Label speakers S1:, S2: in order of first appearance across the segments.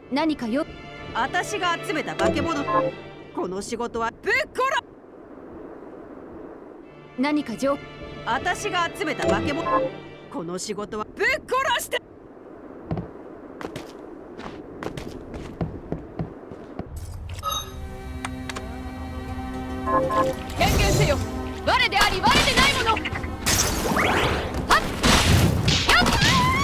S1: 何かよ。
S2: 私が集めた化け物。この仕事はぶっ殺。
S1: 何か情。
S2: 私が集めた化け物。この仕事はぶっ殺して。
S1: 宣言せよ。我であり我でないもの。はっやっ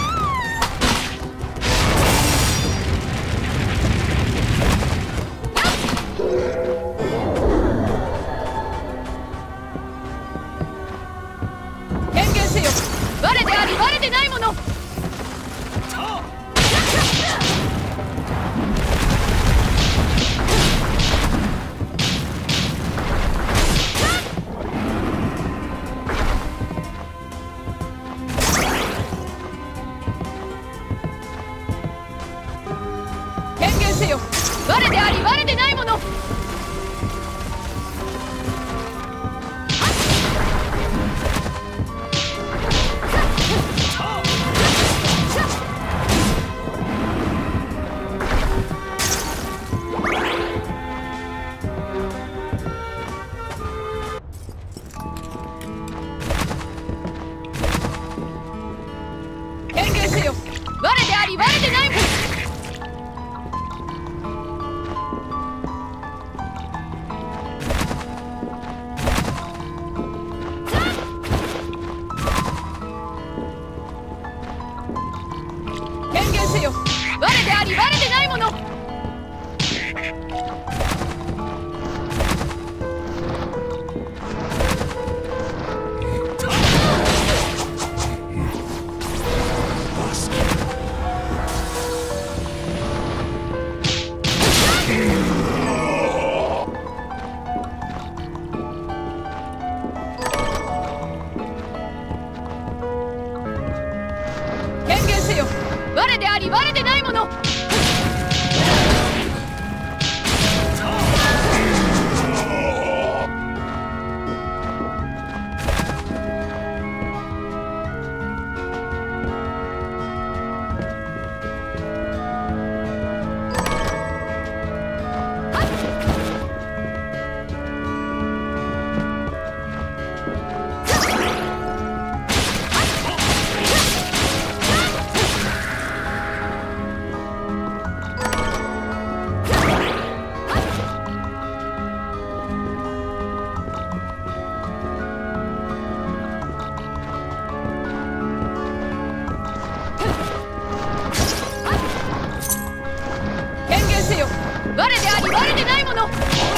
S1: 宣言せよ。我であり我でないもの。我であり我でないもの。宣言せよ。我であり我でないもの。我であり我でないもの。宣言せよ。我であり我でないもの。我であり我でないもの。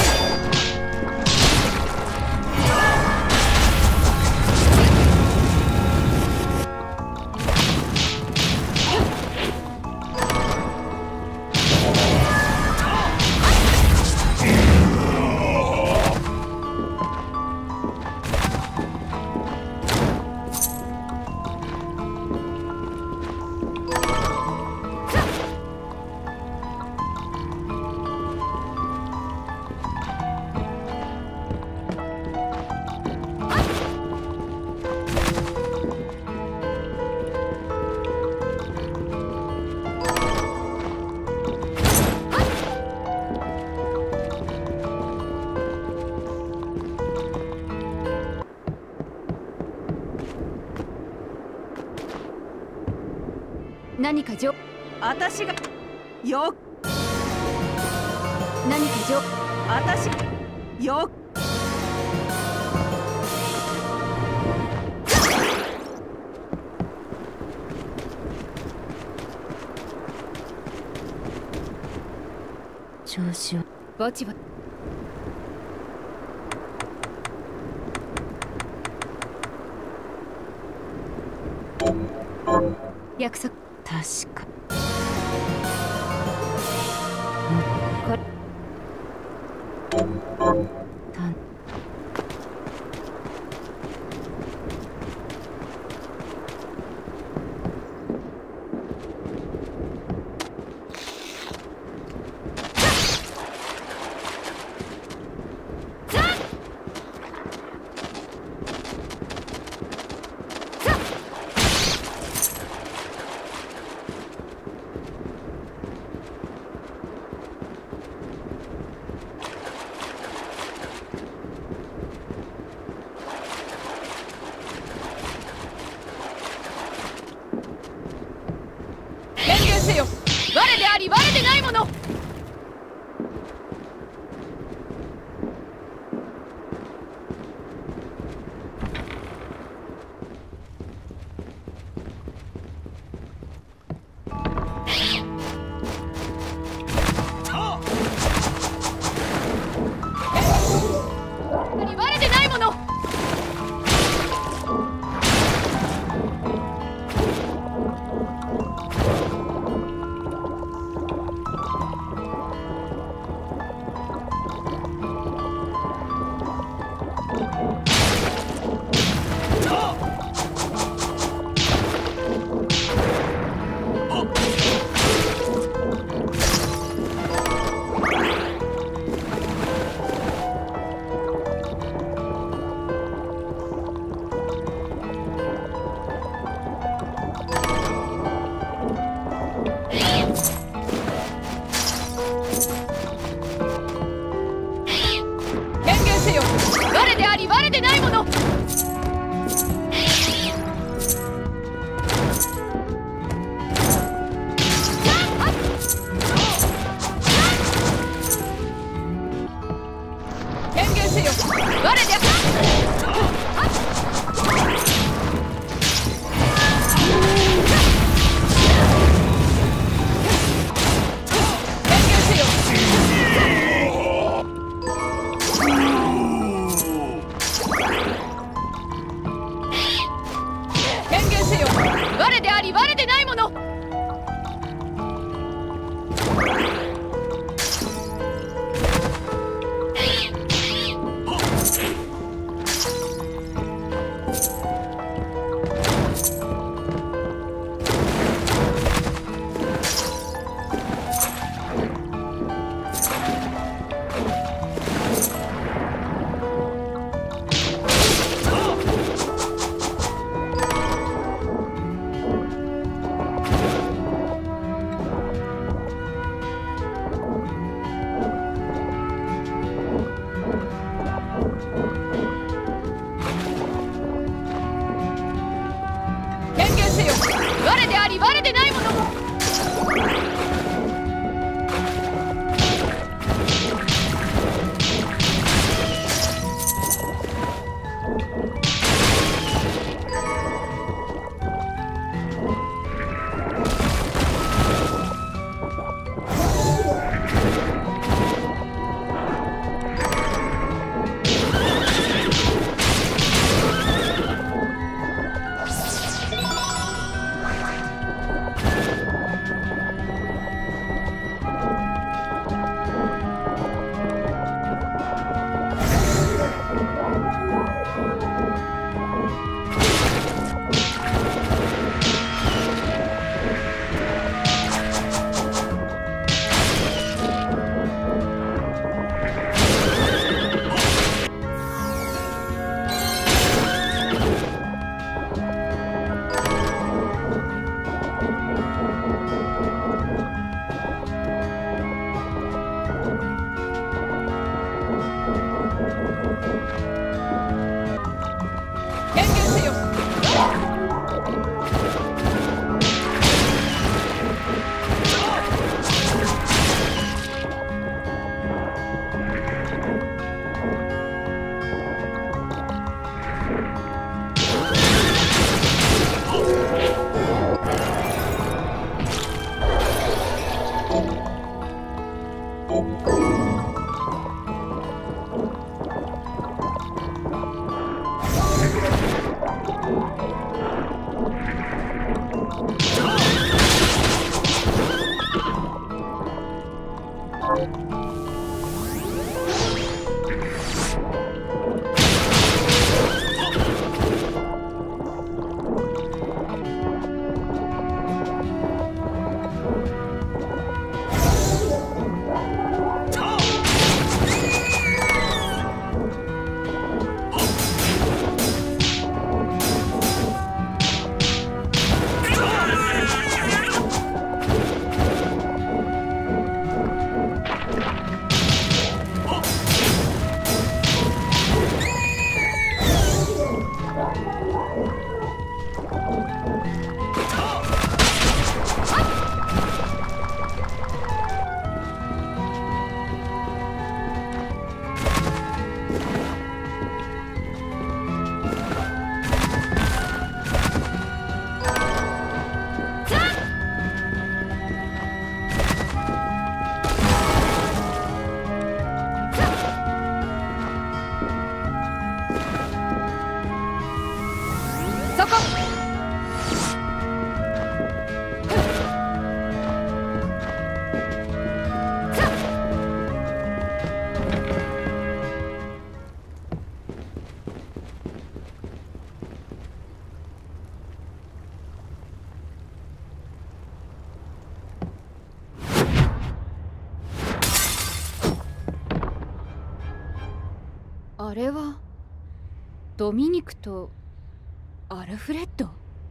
S1: 何か情。
S2: 私がよ。
S1: 何か情。
S2: 私よ。
S1: 調子をぼちぼち。約束。確か。これ。 我であり我でないもの。我でないもの。我であり我でないもの。宣言せよ。我で我であり我でないもの。我であり我でないもの。 あれはドミニクとアルフレッド？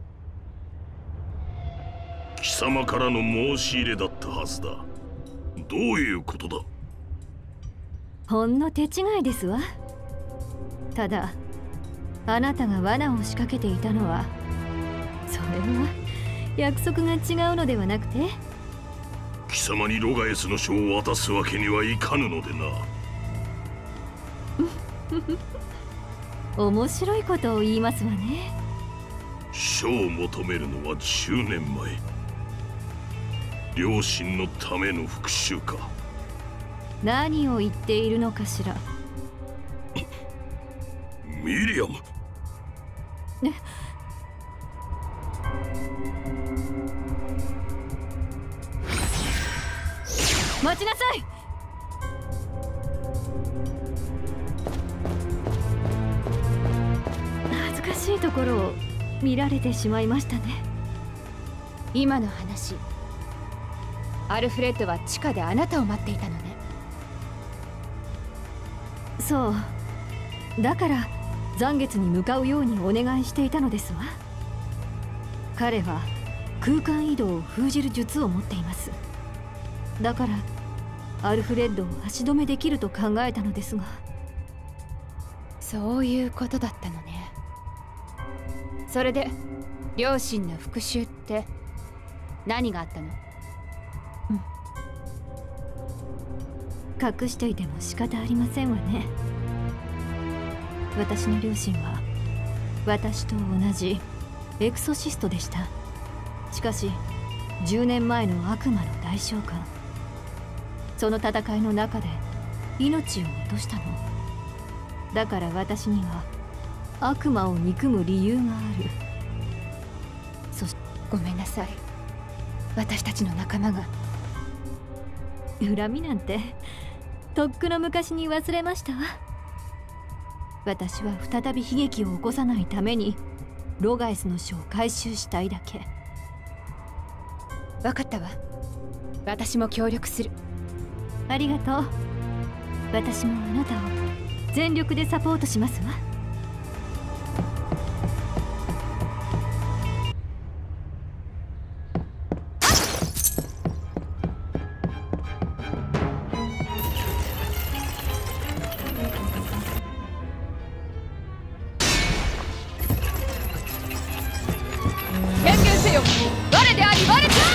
S3: 貴様からの申し入れだったはずだ。どういうことだ？
S4: ほんの手違いですわ。ただあなたが罠を仕掛けていたのは、それは約束が違うのではなくて、
S3: 貴様にロガエスの書を渡すわけにはいかぬのでな。
S4: 面白いことを言いますわね。
S3: 書を求めるのは10年前。両親のための復讐か。
S4: 何を言っているのかしら。
S3: ミリアム。
S4: 待ちなさい。恥ずかしいところを見られてしまいましたね。
S1: 今の話、アルフレッドは地下であなたを待っていたのね。
S4: そうだから残月に向かうようにお願いしていたのですわ。彼は空間移動を封じる術を持っています。だからアルフレッドを足止めできると考えたのですが。
S1: そういうことだったのね。それで両親の復讐って何があったの？
S4: 隠していても仕方ありませんわね。私の両親は私と同じエクソシストでした。しかし10年前の悪魔の大召喚、その戦いの中で命を落としたの。だから私には悪魔を憎む理由がある。そして
S1: ごめんなさい、私たちの仲間が。
S4: 恨みなんてとっくの昔に忘れましたわ。私は再び悲劇を起こさないためにロガエスの書を回収したいだけ。
S1: 分かったわ。私も協力する。
S4: ありがとう。私もあなたを全力でサポートしますわ。
S1: 宣言せよ、我であり我で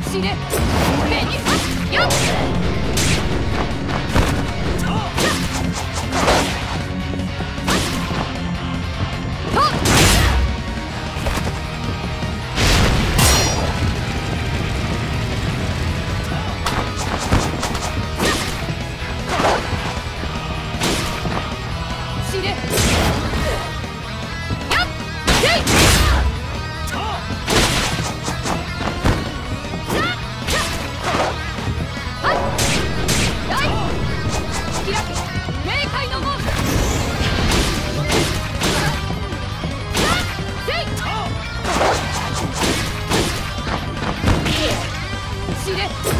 S1: 死ね目によっ死ね